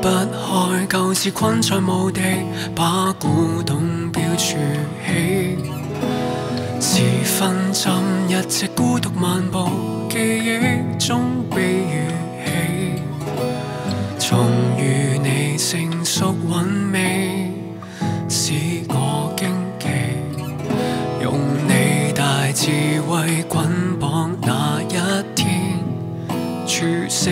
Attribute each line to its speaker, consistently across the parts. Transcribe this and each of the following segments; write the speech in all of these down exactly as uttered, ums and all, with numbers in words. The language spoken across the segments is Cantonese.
Speaker 1: 不開，舊事困在墓地，把古董錶儲起。時分浸一隻孤獨漫步，記憶中被餘起。重遇你成熟韻味，使我驚奇。用你大智慧捆綁那一天處死。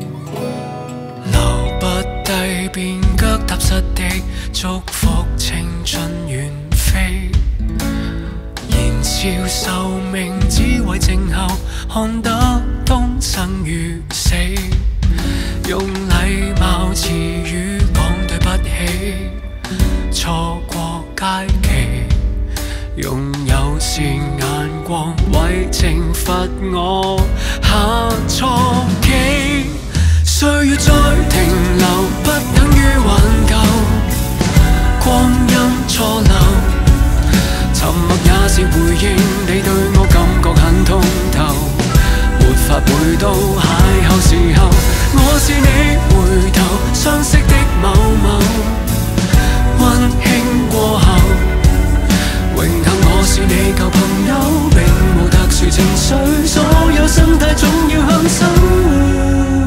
Speaker 1: 留不低便腳踏實地，祝福青春遠飛。燃燒壽命只為靜候，看得通生與死。用禮貌詞語講對不起，錯過佳期。用友善眼光為懲罰我下錯棋。歲月再停留，不等於挽救。光陰錯漏，沉默也是回應。你對我感覺很通透，沒法回到邂逅時候。我是你回頭相識的某某，溫馨過後，榮幸我是你舊朋友，並無特殊情緒，所有心態總要向生活。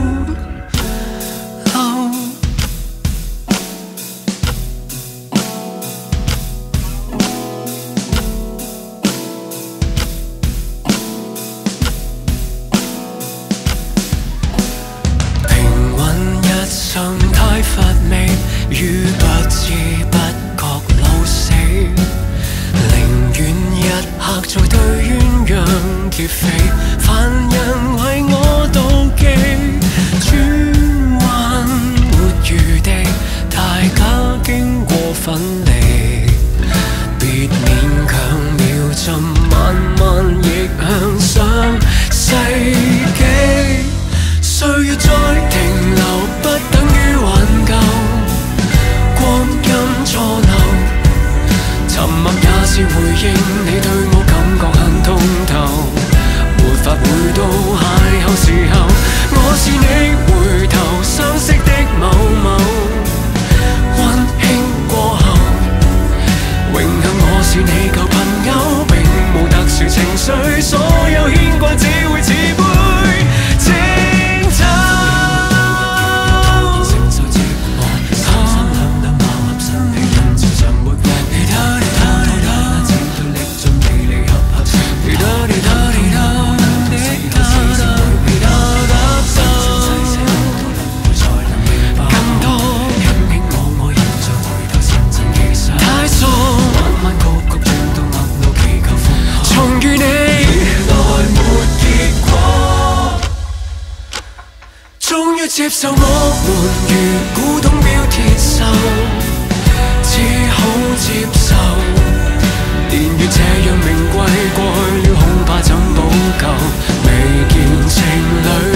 Speaker 1: 生太乏味，於不知不覺老死，寧願一刻做對鴛鴦劫匪，凡人為我妒忌，轉彎沒餘地，大家經過分離，別勉強秒針慢慢逆向上世紀。歲月再停留，不等於挽救。光陰錯漏，沉默也是回應。你對我感覺很通透，沒法回到邂逅時候。我是你回頭相識的某某，溫馨過後，榮幸我是你舊朋友，並無特殊情緒，所有牽掛只會自杯。接受我們如古董錶鐵鏽，只好接受。年月這樣名貴，過去了恐怕怎補救？未見情侶